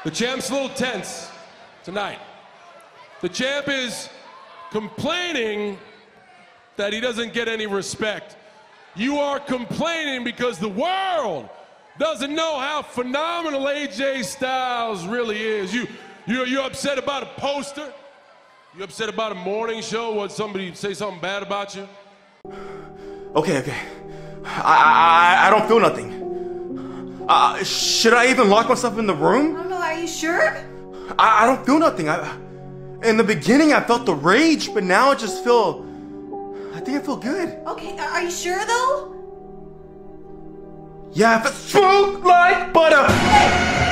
The champ's a little tense tonight. The champ is complaining that he doesn't get any respect. You are complaining because the world doesn't know how phenomenal AJ Styles really is. You're upset about a poster? You upset about a morning show? What, somebody say something bad about you? Okay. I don't feel nothing. Should I even lock myself in the room? I don't know, are you sure? I don't feel nothing. In the beginning, I felt the rage, but now I think I feel good. Okay, are you sure though? Yeah, if it's smooth like butter. Hey!